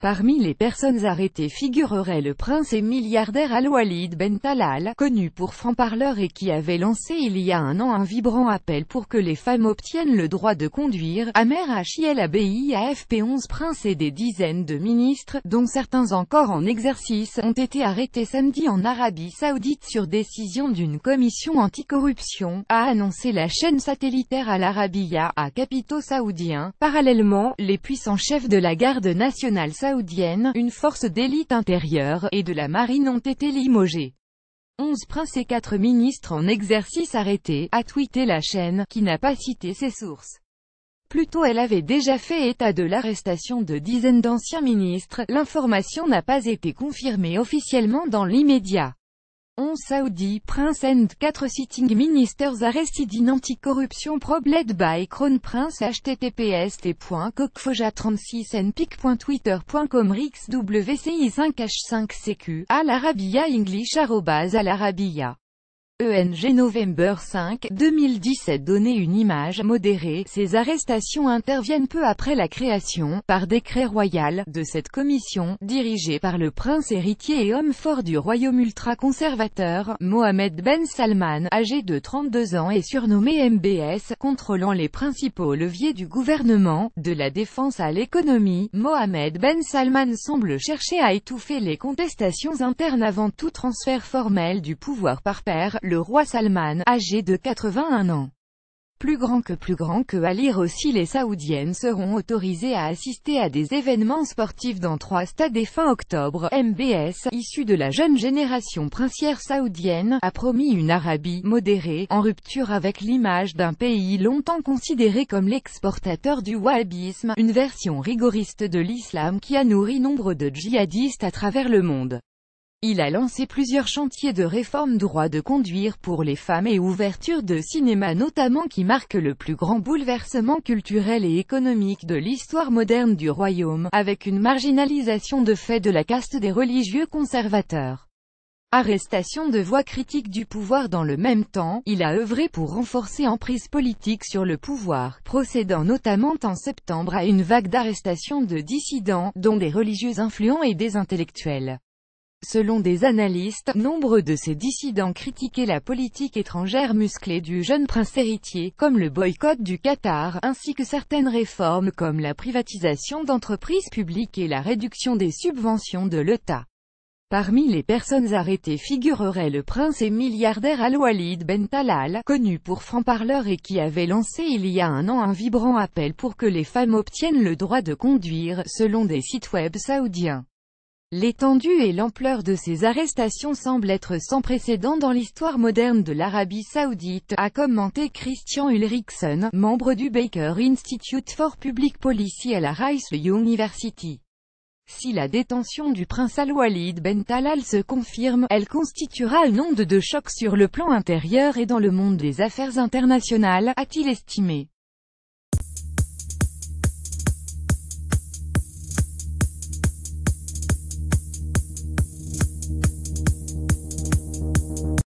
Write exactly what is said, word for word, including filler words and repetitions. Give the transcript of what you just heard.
Parmi les personnes arrêtées figurerait le prince et milliardaire Al-Walid Ben Talal, connu pour franc-parleur et qui avait lancé il y a un an un vibrant appel pour que les femmes obtiennent le droit de conduire. Amer Hachiel Abeyi A F P onze princes et des dizaines de ministres, dont certains encore en exercice, ont été arrêtés samedi en Arabie Saoudite sur décision d'une commission anticorruption, a annoncé la chaîne satellitaire Al Arabiya, à capitaux saoudiens. Parallèlement, les puissants chefs de la garde nationale saoudienne, une force d'élite intérieure, et de la marine ont été limogés. onze princes et quatre ministres en exercice arrêtés, a tweeté la chaîne, qui n'a pas cité ses sources. Plus tôt elle avait déjà fait état de l'arrestation de dizaines d'anciens ministres. L'information n'a pas été confirmée officiellement dans l'immédiat. onze Saudi Prince and quatre sitting ministers arrested in anti-corruption probed by Crown Prince https t point coqfoja trente-six n pic point twitter point com rix w c i cinq h cinq c q Al Arabiya English arobase Al Arabiya E N G November cinq, deux mille dix-sept. Donner une image modérée. Ces arrestations interviennent peu après la création, par décret royal, de cette commission, dirigée par le prince héritier et homme fort du royaume ultra-conservateur, Mohammed Ben Salman, âgé de trente-deux ans et surnommé M B S, contrôlant les principaux leviers du gouvernement, de la défense à l'économie. Mohammed Ben Salman semble chercher à étouffer les contestations internes avant tout transfert formel du pouvoir par pair. Le roi Salman, âgé de quatre-vingt-un ans. Plus grand que plus grand que à lire aussi les Saoudiennes seront autorisées à assister à des événements sportifs dans trois stades et fin octobre. M B S, issu de la jeune génération princière saoudienne, a promis une Arabie modérée, en rupture avec l'image d'un pays longtemps considéré comme l'exportateur du wahhabisme, une version rigoriste de l'islam qui a nourri nombre de djihadistes à travers le monde. Il a lancé plusieurs chantiers de réforme droit de conduire pour les femmes et ouverture de cinéma notamment qui marquent le plus grand bouleversement culturel et économique de l'histoire moderne du royaume, avec une marginalisation de fait de la caste des religieux conservateurs. Arrestation de voix critiques du pouvoir. Dans le même temps, il a œuvré pour renforcer emprise politique sur le pouvoir, procédant notamment en septembre à une vague d'arrestations de dissidents, dont des religieux influents et des intellectuels. Selon des analystes, nombre de ces dissidents critiquaient la politique étrangère musclée du jeune prince héritier, comme le boycott du Qatar, ainsi que certaines réformes comme la privatisation d'entreprises publiques et la réduction des subventions de l'État. Parmi les personnes arrêtées figurerait le prince et milliardaire Al-Walid Ben Talal, connu pour franc-parleur et qui avait lancé il y a un an un vibrant appel pour que les femmes obtiennent le droit de conduire, selon des sites web saoudiens. L'étendue et l'ampleur de ces arrestations semblent être sans précédent dans l'histoire moderne de l'Arabie Saoudite, a commenté Christian Ulrichsen, membre du Baker Institute for Public Policy à la Rice University. Si la détention du prince Al-Walid Ben Talal se confirme, elle constituera une onde de choc sur le plan intérieur et dans le monde des affaires internationales, a-t-il estimé.